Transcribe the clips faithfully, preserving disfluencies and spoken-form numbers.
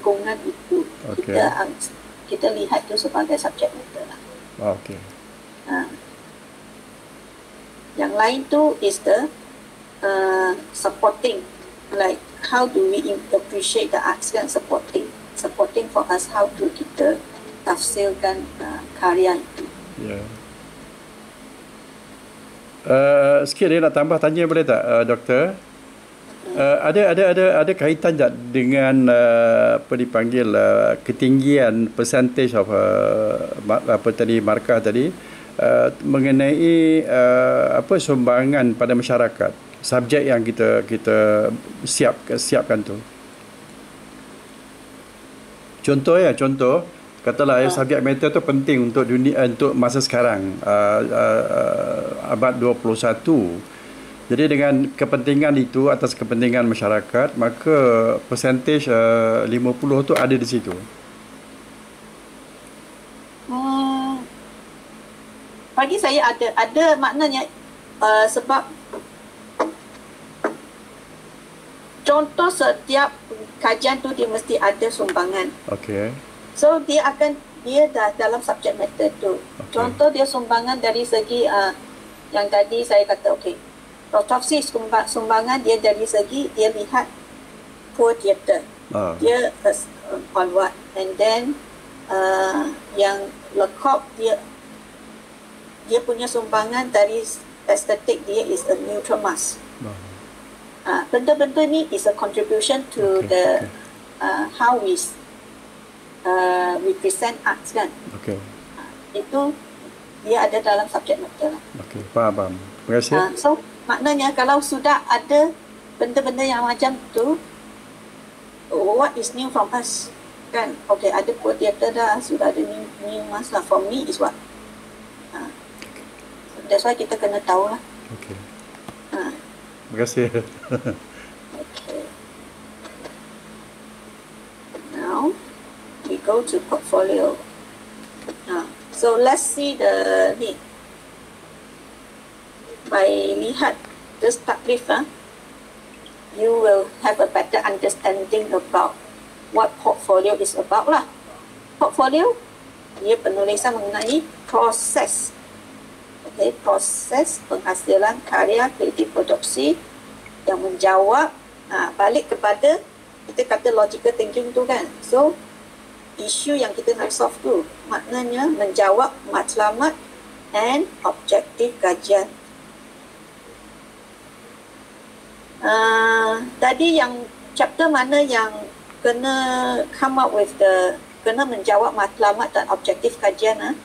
sokongan itu. Okay. Kita kita lihat itu sebagai subject matter lah. Okay. Ha. Yang lain tu is the uh, supporting, like how do we appreciate the arts kan, supporting supporting for us how to kita tafsirkan uh, karya itu. Ya. Yeah. Uh, sikit dia nak tambah tanya boleh tak, uh, doktor? Uh, ada ada ada ada kaitan tak dengan uh, apa dipanggil uh, ketinggian percentage of uh, apa tadi markah tadi uh, mengenai uh, apa sumbangan pada masyarakat, subjek yang kita kita siap siapkan tu. Contoh ya, contoh katalah ya, subjek matter tu penting untuk dunia, untuk masa sekarang, uh, uh, uh, abad dua puluh satu. Jadi dengan kepentingan itu, atas kepentingan masyarakat, maka percentage uh, lima puluh tu ada di situ. Hmm, bagi saya ada ada maknanya, uh, sebab contoh setiap kajian tu dia mesti ada sumbangan. Okey. So dia akan dia dah dalam subject matter tu. Okay. Contoh dia sumbangan dari segi uh, yang tadi saya kata okey. Otopsi sumbangan dia dari segi dia lihat poor theatre. Uh. Dia uh, on what, and then uh, yang lekop dia dia punya sumbangan dari estetik dia is a neutral mass. Uh. Uh, benda-benda ni is a contribution to okay. the uh, how we Uh, we present arts kan. Okey. Uh, itu dia ada dalam subjek matter lah. Okey, faham, faham. Terima kasih. Uh, so maknanya kalau sudah ada benda-benda yang macam tu, what is new from us kan? Okey, ada poor theatre dah, sudah ada new, new mass lah. For me is what? Uh, so that's why kita kena tahu lah. Okey. Uh. Terima kasih. Okay. Now we go to portfolio. Uh, so let's see the ni. By lihat this taklif, uh, you will have a better understanding about what portfolio is about lah. Portfolio, dia penulisan mengenai proses, okay, proses penghasilan karya kreatif produksi yang menjawab, uh, balik kepada kita kata logical thinking tu kan. So isu yang kita nak solve tu maknanya menjawab matlamat and objektif kajian. Uh, tadi yang chapter mana yang kena come up with the, kena menjawab matlamat dan objektif kajian, ah?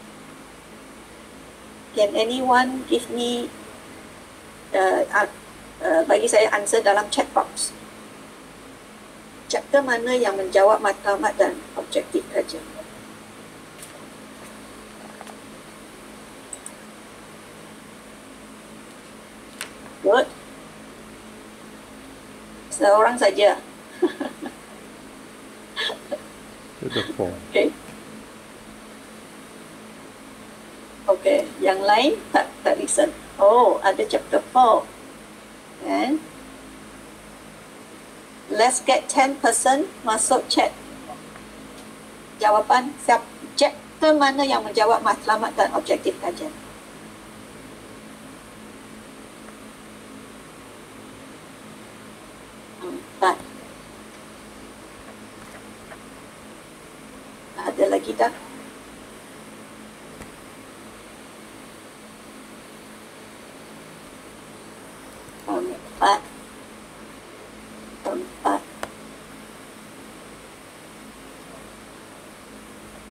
Can anyone give me uh, uh, uh, bagi saya answer dalam chat box? Chapter mana yang menjawab matlamat dan objektif kajian? Good. Seorang saja. Chapter four. Okay. Okay. Yang lain tak tak listen. Oh, ada chapter four. And let's get ten percent masuk chat. Jawapan siap, chapter mana yang menjawab matlamat dan objektif kajian? Empat. Ada lagi tak? Empat.